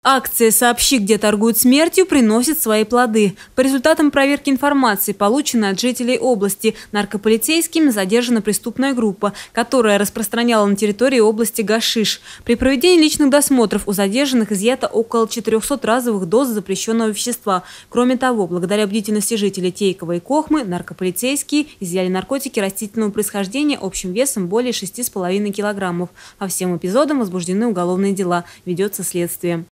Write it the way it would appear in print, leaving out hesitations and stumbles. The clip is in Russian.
Акция «Сообщи, где торгуют смертью» приносит свои плоды. По результатам проверки информации, полученной от жителей области, наркополицейскими задержана преступная группа, которая распространяла на территории области гашиш. При проведении личных досмотров у задержанных изъято около 400 разовых доз запрещенного вещества. Кроме того, благодаря бдительности жителей Тейкова и Кохмы, наркополицейские изъяли наркотики растительного происхождения общим весом более 6,5 килограммов. По всем эпизодам возбуждены уголовные дела. Ведется следствие.